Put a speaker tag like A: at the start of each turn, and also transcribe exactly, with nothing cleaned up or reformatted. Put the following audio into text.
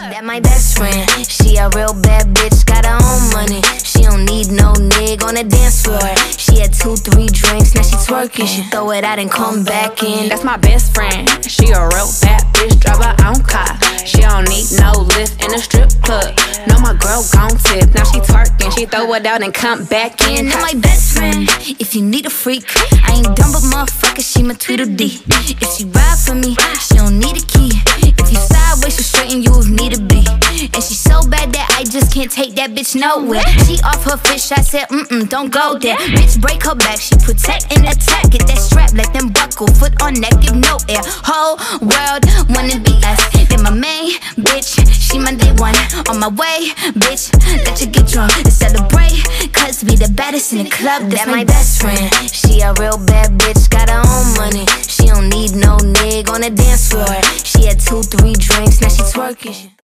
A: That my best friend, she a real bad bitch, got her own money. She don't need no nigga on the dance floor. She had two, three drinks, now she twerking. She throw it out and come back in.
B: That's my best friend, she a real bad bitch, drive her own car. She don't need no lift in a strip club. No, my girl gon' tip, now she twerking. She throw it out and come back in.
A: That my best friend, if you need a freak, I ain't dumb but motherfucker, she my Tweedledee. If she ride for me, she don't need a key. If you sideways, she straighten you if need to be. And she so bad that I just can't take that bitch nowhere. She off her fish, I said, mm-mm, don't go there. Bitch, break her back, she protect and attack. Get that strap, let them buckle, foot on neck, give no air. Whole world wanna be us. Then my main bitch, she my day one. On my way, bitch, let you get drunk and celebrate, cause we the baddest in the club. That's my best friend, she a real bad bitch, got her own money. She don't need no nigga on the dance floor. She had two, three drinks, now she twerking.